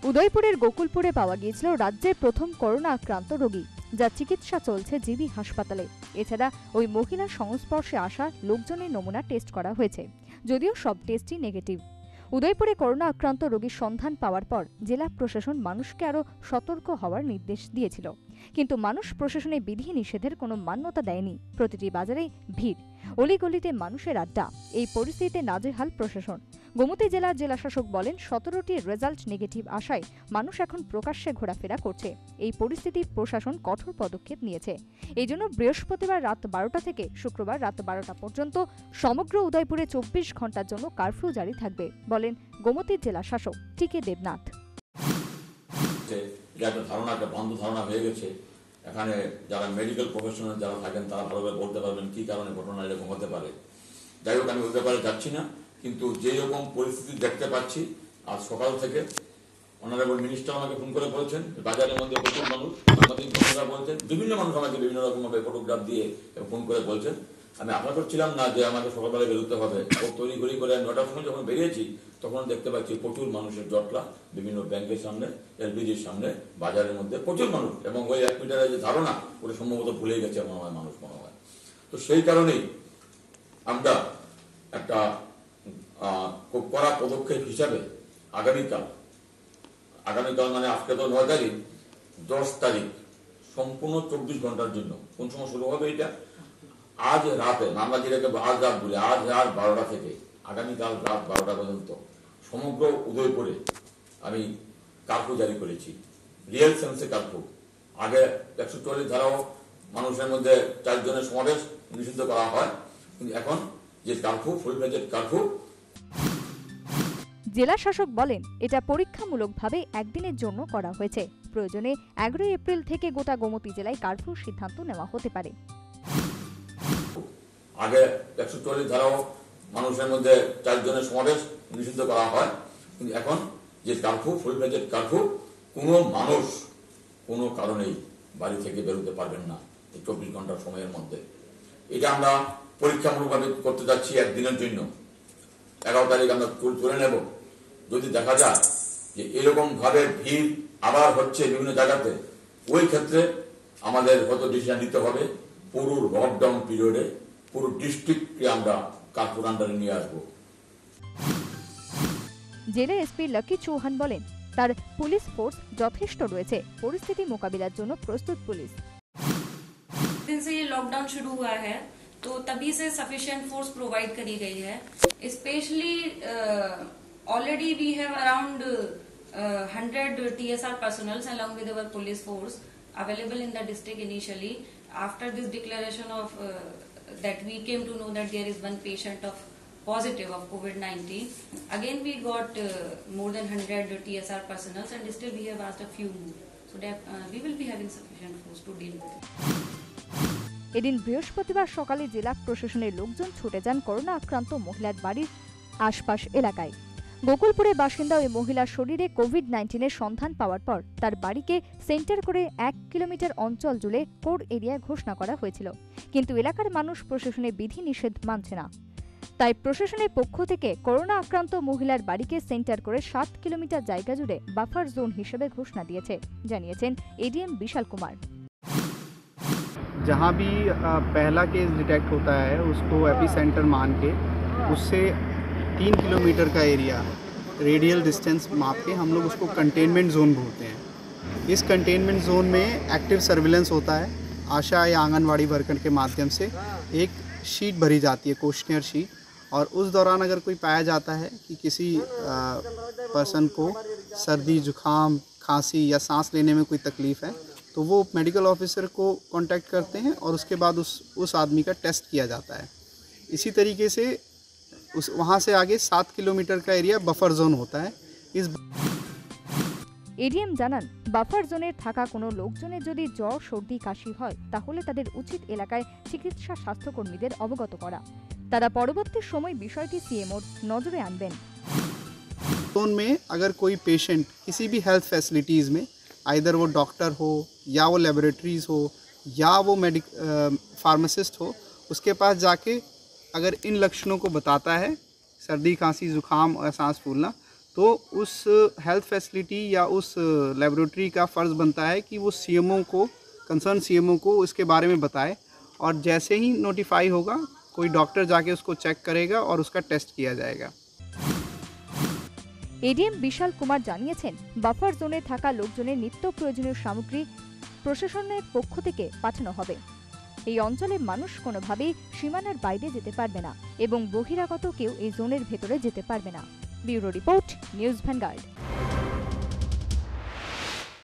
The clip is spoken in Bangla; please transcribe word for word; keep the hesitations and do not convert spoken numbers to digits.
উদয়পুরের গোকুলপুরে পাওয়া গিয়েছিল রাজ্যের প্রথম করোনা আক্রান্ত রোগী, যার চিকিৎসা চলছে জিবি হাসপাতালে। এছাড়া ওই মহিলার সংস্পর্শে আসা লোকজনের নমুনা টেস্ট করা হয়েছে, যদিও সব টেস্টই নেগেটিভ। উদয়পুরে করোনা আক্রান্ত রোগীর সন্ধান পাওয়ার পর জেলা প্রশাসন মানুষকে আরও সতর্ক হওয়ার নির্দেশ দিয়েছিল, কিন্তু মানুষ প্রশাসনের বিধি নিষেধের কোনো মান্যতা দেয়নি। প্রতিটি বাজারেই ভিড়, অলিগলিতে মানুষের আড্ডা। এই পরিস্থিতিতে নাজেহাল প্রশাসন। গোমতী জেলার জেলাশাসক বলেন, সতেরোটি রেজাল্ট নেগেটিভ আসায় মানুষ এখন প্রকাশ্যে ঘোরাফেরা করছে। এই পরিস্থিতি প্রশাসন কঠোর পদক্ষেপ নিয়েছে। এই জন্য বৃহস্পতিবার রাত বারোটা থেকে শুক্রবার রাত বারোটা পর্যন্ত সমগ্র উদয়পুরে চব্বিশ ঘন্টার জন্য কারফিউ জারি থাকবে, বলেন গোমতীর জেলা শাসক টিকে দেবনাথ। ধারণা একটা বন্ধ ধারণা হয়ে গেছে। এখানে যারা মেডিকেল প্রফেশনাল যারা থাকেন তারা ভালোভাবে বলতে পারবেন কি কারণে ঘটনা এরকম হতে পারে। যাই হোক, আমি ওই ব্যাপারে যাচ্ছি না, কিন্তু যে রকম পরিস্থিতি দেখতে পাচ্ছি আজ সকাল থেকে অনারেবল মিনিস্টার আমাকে ফোন করে বলছেন বাজারের মধ্যে প্রচুর মানুষ, সাংবাদিক বন্ধুরা বলছেন, বিভিন্ন মানুষ আমাকে বিভিন্ন রকম ভাবে ফটোগ্রাফ দিয়ে ফোন করে বলছেন। আমি আশা করছিলাম না যে আমাকে সকালবেলা বেরোতে হবে। ও তৈরি করি করে নটার সময় যখন বেরিয়েছি তখন দেখতে পাচ্ছি প্রচুর মানুষের জটলা বিভিন্ন ব্যাংকের সামনে, এলপিজির সামনে, বাজারের মধ্যে প্রচুর মানুষ। এবং ওই এক মিটারের যে ধারণা ওটা সম্ভবত ভুলে গেছে মনে হয় মানুষ মনে হয়। তো সেই কারণেই আমরা একটা খুব কড়া পদক্ষেপ হিসাবে আগামীকাল আগামীকাল মানে আজকে তো নয় তারিখ, দশ তারিখ সম্পূর্ণ চব্বিশ ঘন্টার জন্য। কোন সময় শুরু হবে এটা? আজ রাতে, আমরা যেটাকে আজ রাত বলি, আজ রাত বারোটা থেকে আগামীকাল রাত বারোটা পর্যন্ত সমগ্র উদয়পুরে আমি কার্ফিউ জারি করেছি, রিয়েল সেন্সে কার্ফিউ। আগে একশো চল্লিশ ধারাও মানুষের মধ্যে চারজনের সমাবেশ নিষিদ্ধ করা হয়, কিন্তু এখন যে কার্ফিউ, ফুল ফ্লেজেড কার্ফিউ। জেলা শাসক বলেন, এটা পরীক্ষামূলকভাবে একদিনের জন্য করা হয়েছে। প্রয়োজনে এগারোই এপ্রিল থেকে গোটা গোমতী জেলায় কার্ফিউর সিদ্ধান্ত নেওয়া হতে পারে। আগে একশো চল্লিশ ধারাও মানুষের মধ্যে চারজনের সমাবেশ নিষিদ্ধ করা হয়, কিন্তু এখন যে কার্ফিউ, ফুল ফ্লেজেড কার্ফিউ, কোনো মানুষ কোনো কারণেই বাড়ি থেকে বেরোতে পারবেন না এই চব্বিশ ঘন্টার সময়ের মধ্যে। এটা আমরা পরীক্ষামূলকভাবে করতে যাচ্ছি একদিনের জন্য। এগারো তারিখ আমরা তুলে নেব। যদি দেখা যায় যে এরকম ভাবে ভিড় আবার হচ্ছে বিভিন্ন জায়গাতে, ওই ক্ষেত্রে আমাদের হয়তো ডিসিশন নিতে হবে পুরো লকডাউন পিরিয়ডে পুরো ডিস্ট্রিক্টকে আমরা কার্ফিউর আন্ডারে নিয়ে আসবো। জেলা এসপি লাকি চৌহান বলেন, তার পুলিশ ফোর্স যথেষ্ট রয়েছে, পরিস্থিতি মোকাবিলার জন্য প্রস্তুত পুলিশ। दिन से ये लॉकडाउन शुरू हुआ है तो तभी से सफिशिएंट फोर्स प्रोवाइड करी गई है। Specially already we have around hundred TSR personnels along with our police force available in the district initially. After this declaration of uh, that we came to know that there is one patient of positive of COVID nineteen. Again we got uh, more than one hundred T S R personnel and still we have asked a few more. So that uh, we will be having sufficient force to deal with it. এদিন বৃহস্পতিবার সকালে জেলা প্রশাসনের লোকজন ছুটে যান করোনা আক্রান্ত মহিলার বাড়ির আশপাশ এলাকায়। গোকুলপুরের বাসিন্দা ওই মহিলার শরীরে কোভিড নাইন্টিনের সন্ধান পাওয়ার পর তার বাড়িকে সেন্টার করে এক কিলোমিটার অঞ্চল জুড়ে কোর এরিয়া ঘোষণা করা হয়েছিল, কিন্তু এলাকার মানুষ প্রশাসনের বিধি নিষেধ মানছে না। তাই প্রশাসনের পক্ষ থেকে করোনা আক্রান্ত মহিলার বাড়িকে সেন্টার করে সাত কিলোমিটার জায়গা জুড়ে বাফার জোন হিসেবে ঘোষণা দিয়েছে, জানিয়েছেন এডিএম বিশাল কুমার। जहाँ भी पहला केस डिटेक्ट होता है उसको एपी सेंटर मान के उससे तीन किलोमीटर का एरिया रेडियल डिस्टेंस माप के हम लोग उसको कंटेनमेंट जोन बोलते हैं। इस कंटेनमेंट जोन में एक्टिव सर्विलेंस होता है। आशा या आंगनवाड़ी वर्कर के माध्यम से एक शीट भरी जाती है, क्वेश्चनियर शीट, और उस दौरान अगर कोई पाया जाता है कि किसी पर्सन को सर्दी, जुकाम, खांसी या सांस लेने में कोई तकलीफ़ है तो वो मेडिकल ऑफिसर को कांटेक्ट करते हैं और उसके बाद उस उस आदमी का टेस्ट किया जाता है। इसी तरीके से उस वहाँ से आगे सात किलोमीटर का एरिया बफर जोन होता है। इस এডিএম জানান, বাফার জোনে থাকা কোনো লোকজনের যদি জ্বর, সর্দি, কাশি হয় তাহলে তাদের উচিত এলাকায় চিকিৎসা স্বাস্থ্যকর্মীদের অবগত করা। তারা পরবর্তী সময় বিষয়টি সিএমওর নজরে আনবেন। जोन में अगर कोई पेशेंट किसी भी हेल्थ फैसिलिटीज़ में, आइदर वो डॉक्टर हो या वो लेबोरेटरीज़ हो या वो मेडिक फार्मासिस्ट हो, उसके पास जाके अगर इन लक्षणों को बताता है, सर्दी, खांसी, जुकाम और सांस फूलना, तो उस हेल्थ फैसिलिटी या उस लेबोरेटरी का फ़र्ज़ बनता है कि वो सीएमओ को, कंसर्न सीएमओ को इसके बारे में बताए, और जैसे ही नोटिफाई होगा कोई डॉक्टर जाके उसको चेक करेगा और उसका टेस्ट किया जाएगा। এডিএম বিশাল কুমার জানিয়েছেন, বাফার জোনে থাকা লোকজনের নিত্য প্রয়োজনীয় সামগ্রী প্রশাসনের পক্ষ থেকে পাঠানো হবে। এই অঞ্চলে মানুষ কোনোভাবেই সীমানার বাইরে যেতে পারবে না এবং বহিরাগত কেউ এই জোনের ভেতরে যেতে পারবে না। Bureau report, news vanguard.